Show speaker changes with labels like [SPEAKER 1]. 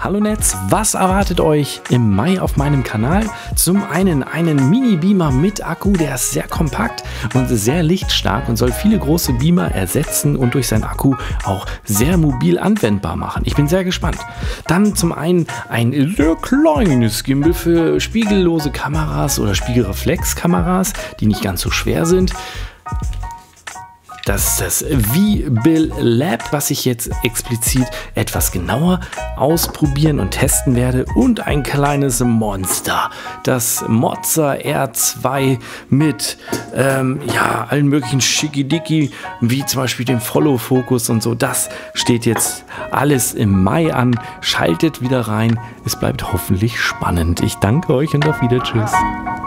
[SPEAKER 1] Hallo Netz, was erwartet euch im Mai auf meinem Kanal? Zum einen einen Mini-Beamer mit Akku, der ist sehr kompakt und sehr lichtstark und soll viele große Beamer ersetzen und durch seinen Akku auch sehr mobil anwendbar machen. Ich bin sehr gespannt. Dann zum einen ein sehr kleines Gimbal für spiegellose Kameras oder Spiegelreflexkameras, die nicht ganz so schwer sind. Das ist das V-Bill Lab, was ich jetzt explizit etwas genauer ausprobieren und testen werde. Und ein kleines Monster, das Mozza R2 mit allen möglichen Schickidicki, wie zum Beispiel dem Follow-Focus und so. Das steht jetzt alles im Mai an. Schaltet wieder rein. Es bleibt hoffentlich spannend. Ich danke euch und auf Wiedersehen. Tschüss.